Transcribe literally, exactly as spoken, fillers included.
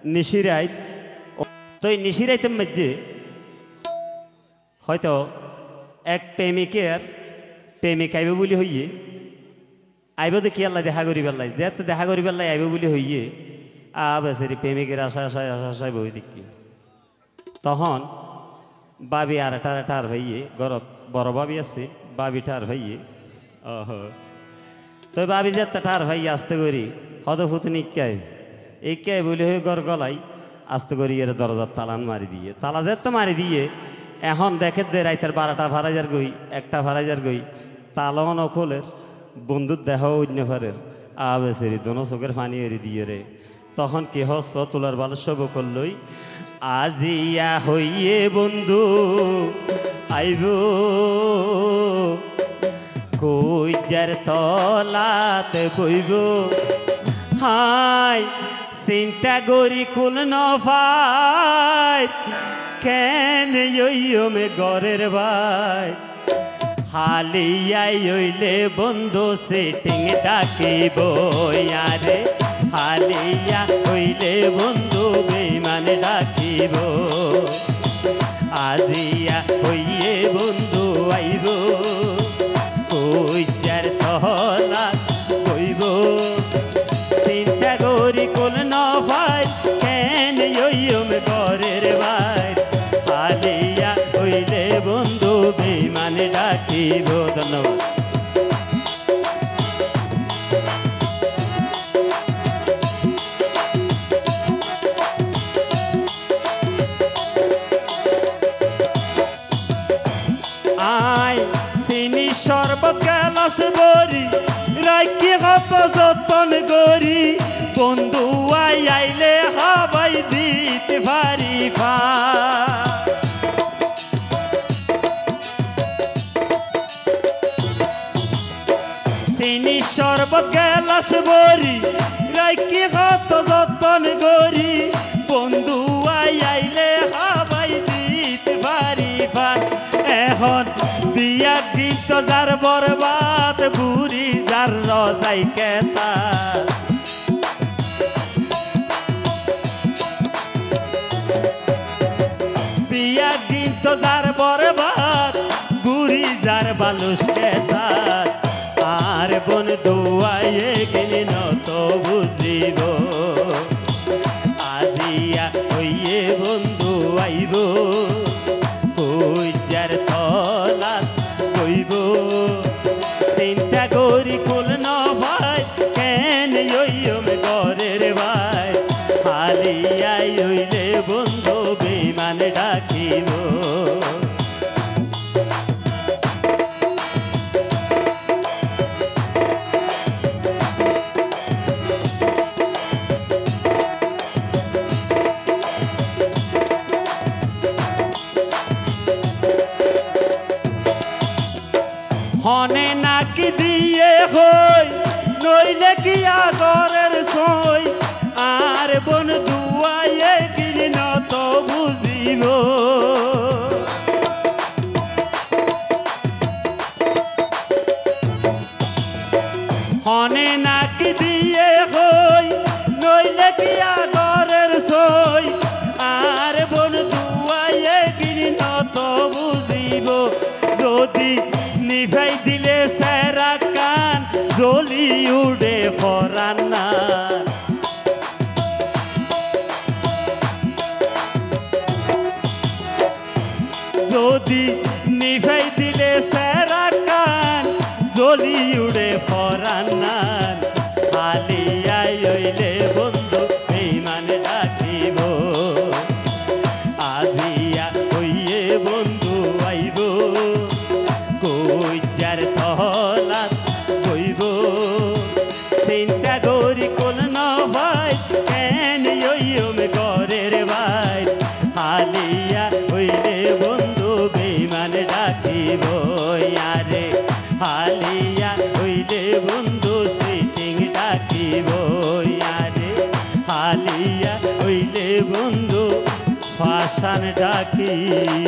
নিশিরাইত তো এই নিশিরাইতের মধ্যে হয়তো এক প্রেমিকের প্রেমিক আইব বলি হইয়ে আইব দেখি আল্লাহ দেখা করি পেলাই যেহেতু দেখা করি পেলাই আইব বলি হইয়ে আ বেচারি প্রেমিকের আশা আশায় আশা আশায় বই দেখি তখন বাবি আর টার টার ভাইয়ে গরত বড় বাবি আছে বাবি টার ভাইয়ে ওহ তো বাবি যে টার ভাই আসতে করি হদফুতনি কে এই কে বলি হয়ে গড় গলাই আসতে করি এর দরজার তালান মারি দিয়ে তালা যেত মারি দিয়ে এখন দেখে দে রাইতের বারোটা ভাড়াইজার গই একটা ভাড়াইজার গই তালন অকলের বন্ধুর দেহ অন্য ফারের আবেসেরি দোনো চোখের পানি এরি দিয়ে রে তখন কি হস তোলার ভালো সব করলই আজিয়া হইয়ে বন্ধু আইব কইজার তলাতে বইব হাই চিন্তা গরি কুল নফাই কেন মে গরের ভাই হালিয়াই হইলে বন্ধু সেটিং ডাকিব আরে হালিয়া হইলে বন্ধু বেমান ডাকিব আজিয়া হইয়ে বন্ধু আইব কইজার তহলা কইব চিন্তা করি কোন নভাই কেন মে গরের ভাই হালিয়া হইলে বন্ধু বেমান ডাকিব ধন্যবাদ আয় চিনি শরবত গেলাস বরি রাইকি কত যতন করি বন্ধু আই আইলে হাবাই দিতে পারি ফা চিনি শরবত গেলাস বরি রাইকি কত যতন করি বন্ধু আই আইলে হাবাই দিতে পারি ফা এখন দিয়া গীত যার বরবাদ বুড়ি যার রজাই কেতা দিয়া গীত যার বরবাদ বুড়ি যার বালুস কেতা আর বন্ধু আয়ে গেলি নত বুঝিব আজিয়া হইয়ে বন্ধু আইব কইজার তলাত কইব চিন্তা করি কুল নভাই কেন মে গরের ভাই হালিয়াই হইলে বন্ধু বেমান ডাকিব হনে নাকি দিয়ে হই নইলে কি আগরের সই আর বন্ধু আয়ে গিলি নত বুঝিব হনে নাকি দিয়ে হই নইলে কি আগরের সই আর বন্ধু আয়ে গিলি নত বুঝিব যদি নিভাই দিলে সেরা কান জ্বলি উড়ে ফরান্না যদি নিভাই দিলে সেরা কান জ্বলি উড়ে ফরান্না হালিয়াই হইলে বন্ধু বেমান ডাকিব আজিয়া হইয়ে বন্ধু আইব কইজার তহলাত কইব চিন্তা করি কোন নভাই কেন মে গরের ভাই হালিয়া হইলে বন্ধু বেমান ডাকিব আরে হালিয়া হইলে বন্ধু সিটিং ডাকিব আরে হালিয়া হইলে বন্ধু ফাশান ডাকিব।